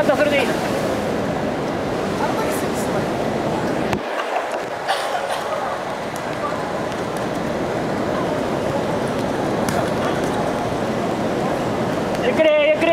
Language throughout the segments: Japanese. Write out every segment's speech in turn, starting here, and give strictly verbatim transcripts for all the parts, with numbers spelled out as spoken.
ったらそれでいい。ゆっくりゆっくり。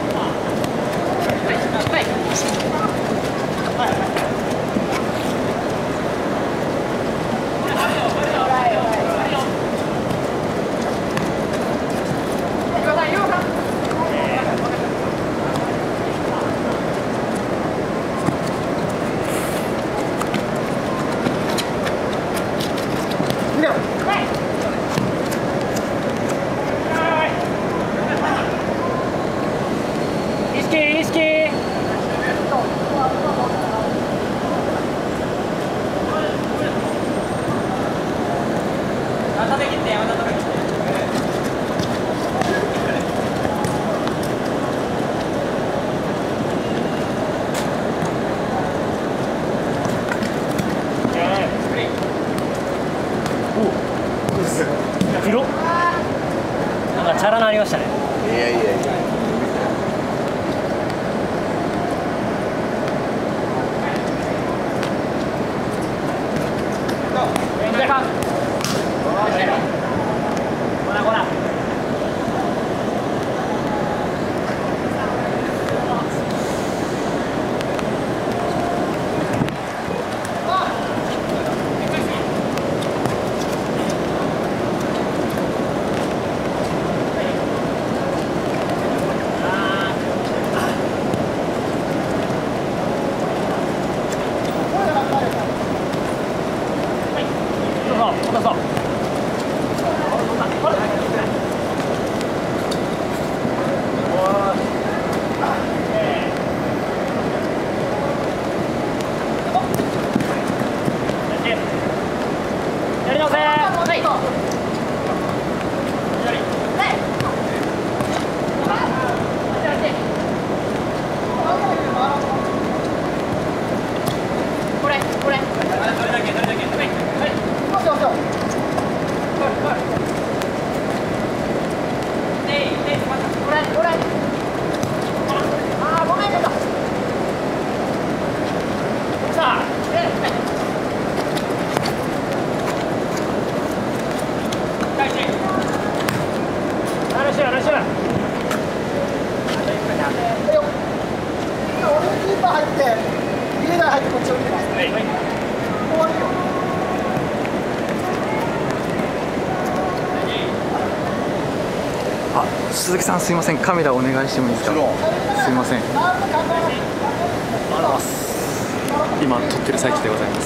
黒なんかチャラなりましたね。 いやいやいや。 前半。ごらごら。そうそう。やり直せ。はい。これこれ。どれだけどれだけ。はい。はい。そうそうそう。これこれ。ああごめんけど。さあ。返し。話し話し。 俺キーパー入ってリーダー入ってこっちを見てます。 はいはい。 終わるよ。 あ、鈴木さんすいません、カメラお願いしてもいいですか。すいません。今撮ってる最中でございます。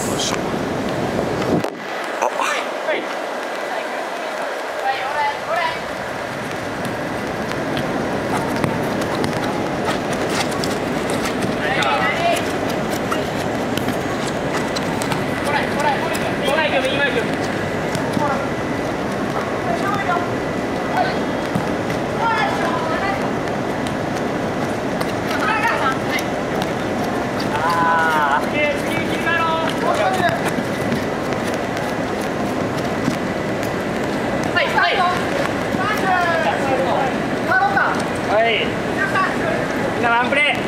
みんなワンプレー。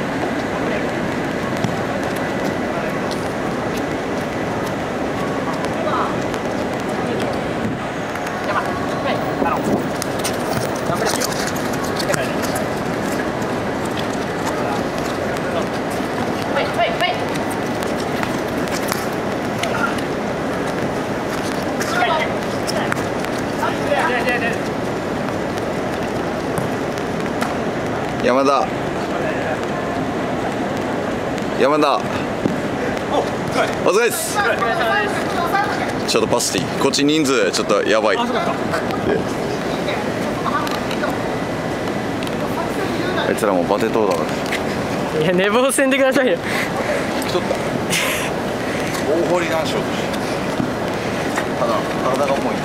山田山田お疲れです。ちょっとパスティこっち人数ちょっとやばい。あいつらもバテとうだから。 いや寝坊せんでくださいよ。 来とった大堀なんしようとしてただ体が重いんで。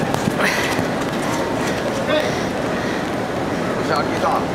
よしあきさん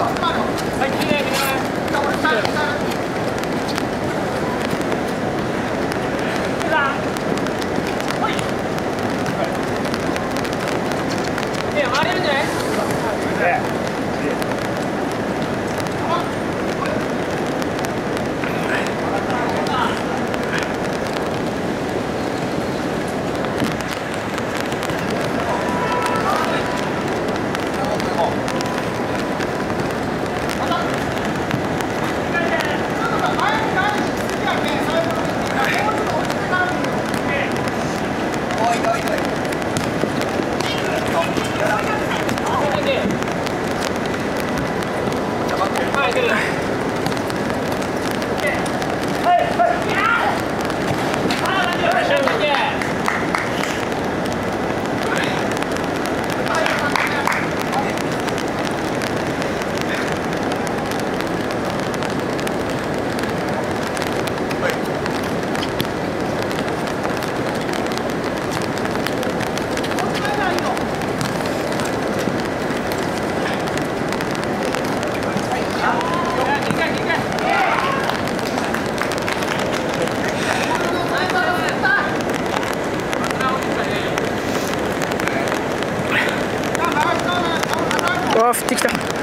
わあ降ってきた。